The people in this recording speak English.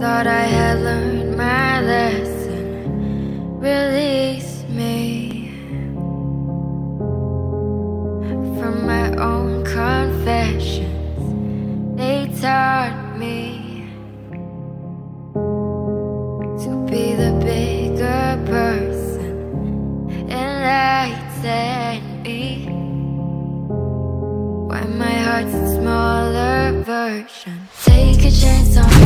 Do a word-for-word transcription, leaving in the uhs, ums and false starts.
Thought I had learned my lesson. Release me from my own confessions. They taught me to be the bigger person, enlighten me when my heart's a smaller version. Take a chance on